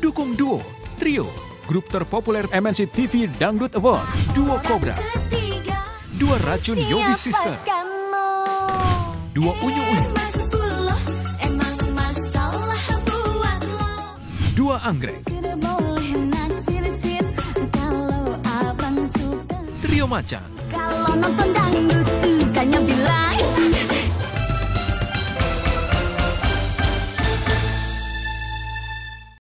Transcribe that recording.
Dukung duo, trio, grup terpopuler MNC TV Dangdut Award, duo Cobra, dua racun Yobi Sister, dua Unyu Unyu, dua Anggrek, trio Macan,